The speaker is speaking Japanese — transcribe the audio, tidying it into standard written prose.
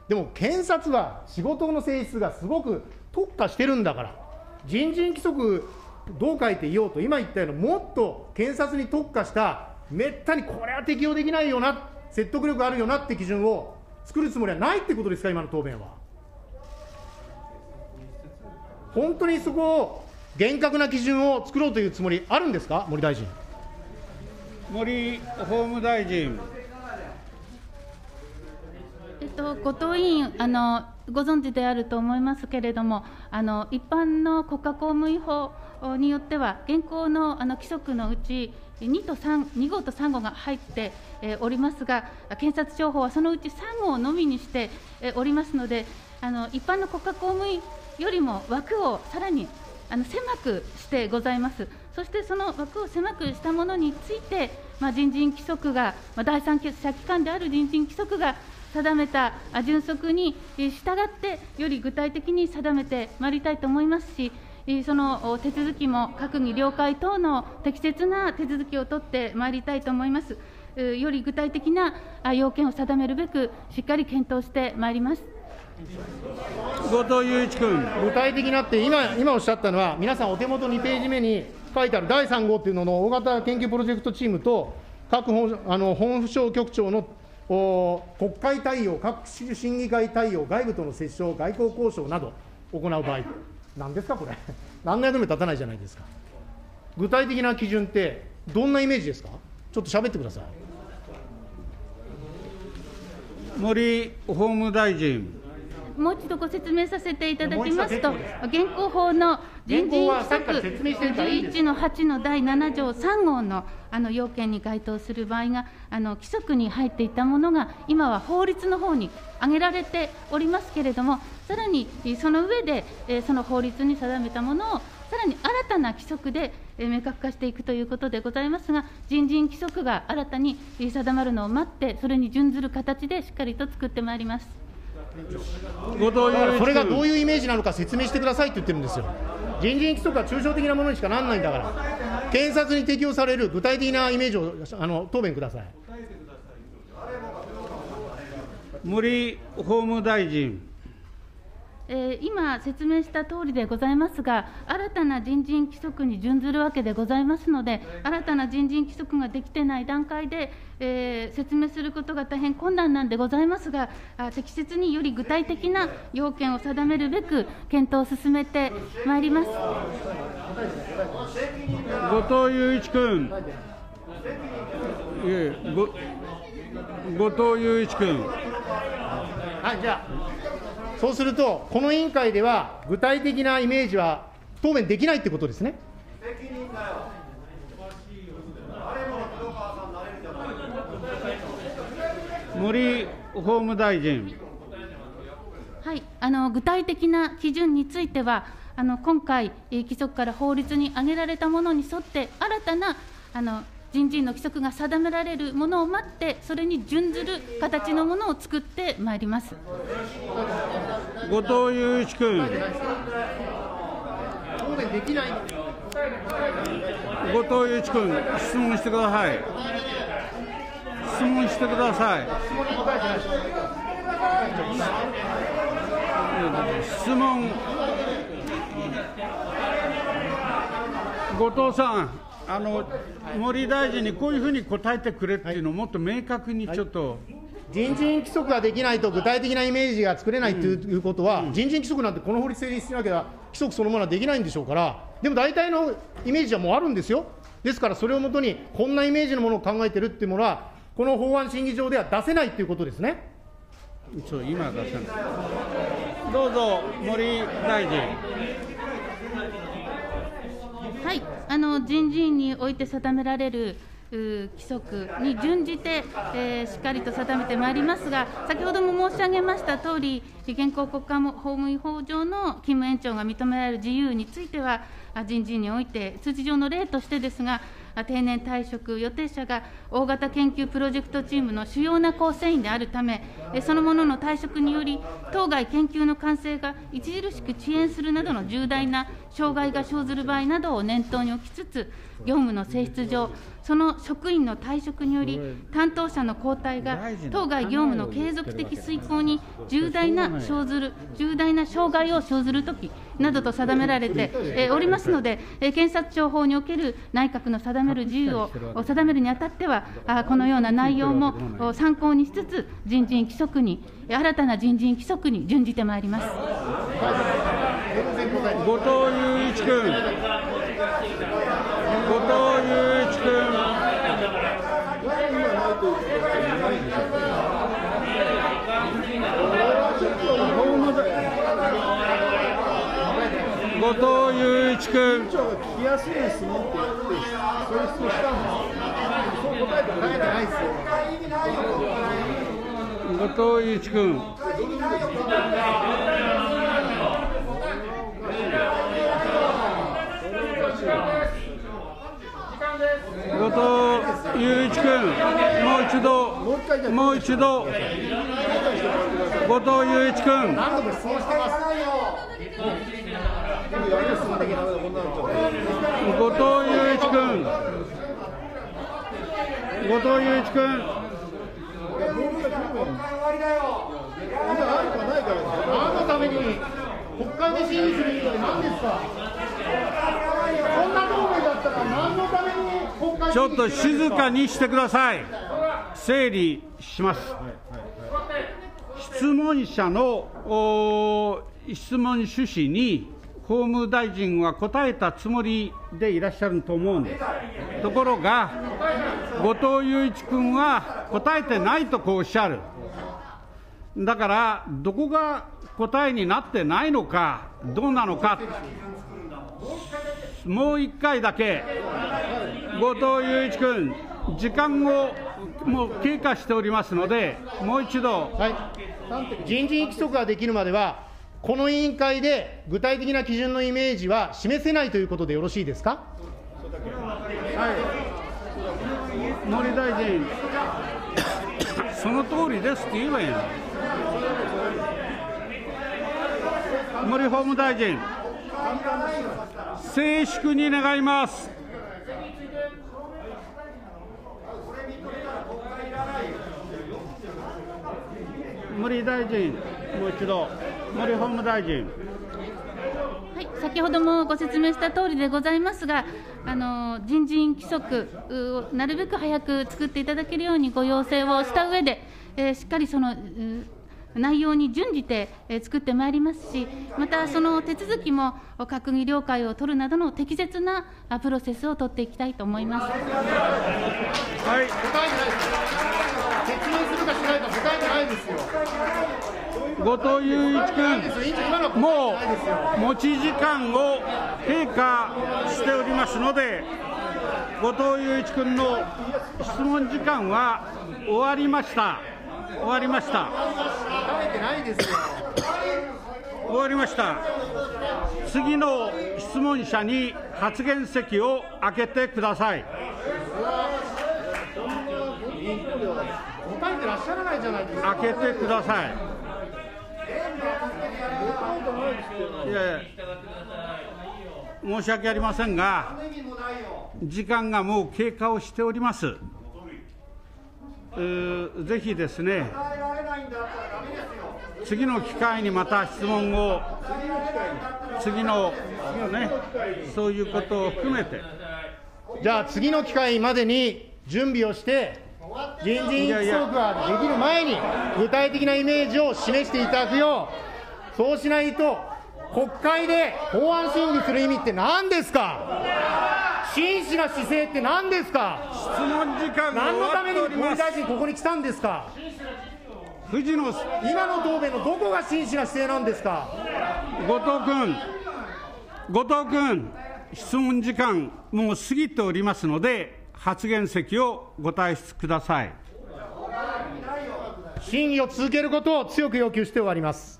でも検察は仕事の性質がすごく特化してるんだから、人事規則どう書いていようと、今言ったようなもっと検察に特化した、めったにこれは適用できないよな、説得力あるよなって基準を作るつもりはないってことですか、今の答弁は。本当にそこを厳格な基準を作ろうというつもりあるんですか、森大臣。 森法務大臣。 後藤委員、ご存知であると思いますけれども、一般の国家公務員法によっては、現行の規則のうち2号と3号が入っておりますが、検察庁法はそのうち3号のみにしておりますので、一般の国家公務員よりも枠をさらに狭くしてございます。そしてその枠を狭くしたものについて、人事規則が、第三者機関である人事規則が定めた準則に従って、より具体的に定めてまいりたいと思いますし、その手続きも閣議了解等の適切な手続きを取ってまいりたいと思います。より具体的な要件を定めるべく、しっかり検討してまいります。 後藤祐一君。 具体的なって、今おっしゃったのは、皆さんお手元2ページ目に書いてある第3号っていうのの大型研究プロジェクトチームと、各本府省局長の国会対応、各種審議会対応、外部との折衝、外交交渉など行う場合、なんですか、これ、何の役にも立たないじゃないですか。具体的な基準って、どんなイメージですか、ちょっと喋ってください。 森法務大臣。 もう一度ご説明させていただきますと、現行法の人事規則11の8の第7条3号の要件に該当する場合が、規則に入っていたものが、今は法律の方に挙げられておりますけれども、さらにその上で、その法律に定めたものを、さらに新たな規則で明確化していくということでございますが、人事規則が新たに定まるのを待って、それに準ずる形でしっかりと作ってまいります。 それがどういうイメージなのか説明してくださいって言ってるんですよ。人事規則は抽象的なものにしかならないんだから、検察に適用される具体的なイメージを答弁ください。 森法務大臣。 今説明したとおりでございますが、新たな人事規則に準ずるわけでございますので、新たな人事規則ができてない段階で、説明することが大変困難なんでございますが、適切により具体的な要件を定めるべく、検討を進めてまいります。 後藤祐一君。後藤祐一君。 はい、じゃあそうすると、この委員会では具体的なイメージは答弁できないってことですね。 森法務大臣。 はい、具体的な基準については、今回、規則から法律に挙げられたものに沿って、新たな人事の規則が定められるものを待って、それに準ずる形のものを作ってまいります。 後藤祐一君。 答弁できない。 後藤祐一君、質問してください。質問してください。質問。後藤さん、森大臣にこういうふうに答えてくれっていうのをもっと明確にちょっと。 人事規則ができないと具体的なイメージが作れないということは、人事規則なんてこの法律成立しなきゃ規則そのものはできないんでしょうから、でも大体のイメージはもうあるんですよ。ですからそれをもとにこんなイメージのものを考えてるっていうものは、この法案審議場では出せないということですね。 今は出せない。どうぞ森大臣。 はい、人事院において定められる規則に準じて、しっかりと定めてまいりますが、先ほども申し上げましたとおり、現行国家法務員法上の勤務延長が認められる自由については、人事院において、通知上の例としてですが、 定年退職予定者が大型研究プロジェクトチームの主要な構成員であるため、その者の退職により、当該研究の完成が著しく遅延するなどの重大な障害が生ずる場合などを念頭に置きつつ、業務の性質上、その職員の退職により、担当者の交代が当該業務の継続的遂行に重大な障害を生ずるときなどと定められておりますので、検察庁法における内閣の定める自由を定めるにあたっては、このような内容も参考にしつつ、新たな人事規則に準じてまいります。 後藤祐一君。後藤祐一君。 聞きやすいですねって言って、そういう質問したんです。そう答えてないですよ。 後藤祐一君。後藤祐一君、もう一度、後藤祐一君。 何度も質問してます。 後藤祐一君。 何のために国会で審議する以外何ですか。こんな答弁だったら何のために国会。 ちょっと静かにしてください。整理します。質問者の質問趣旨に法務大臣は答えたつもりでいらっしゃると思うんです。ところが、後藤祐一君は答えてないとこうおっしゃる。だから、どこが答えになってないのか、どうなのか、もう一回だけ、後藤祐一君、時間をもう経過しておりますので、もう一度。 人事規則ができるまでは、この委員会で具体的な基準のイメージは示せないということでよろしいですか。 森大臣、その通りですって言えばいいの。森法務大臣、静粛に願います。森大臣、もう一度、森法務大臣。 はい、先ほどもご説明した通りでございますが、人事規則をなるべく早く作っていただけるようにご要請をした上で、しっかりその内容に準じて作ってまいりますし、またその手続きも閣議了解を取るなどの適切なプロセスを取っていきたいと思います。 はい、説明するかしないか答えてないですよ。 後藤祐一君、もう持ち時間を経過しておりますので、後藤祐一君の質問時間は終わりました。終わりました。次の質問者に発言席を開けてください。 答えてらっしゃらないじゃないですか。 開けてください。いや申し訳ありませんが、時間がもう経過をしております。ぜひですね、次の機会にまた質問を、次のね、そういうことを含めて。 じゃあ、次の機会までに準備をして、人事規則ができる前に、具体的なイメージを示していただくよう、そうしないと、国会で法案審議する意味って何ですか。真摯な姿勢って何ですか。 質問時間が何のために終わっております。 法理大臣、ここに来たんですか。 藤野、 今の答弁のどこが真摯な姿勢なんですか。 後藤君、質問時間、もう過ぎておりますので、発言席をご退出ください。 審議を続けることを強く要求して終わります。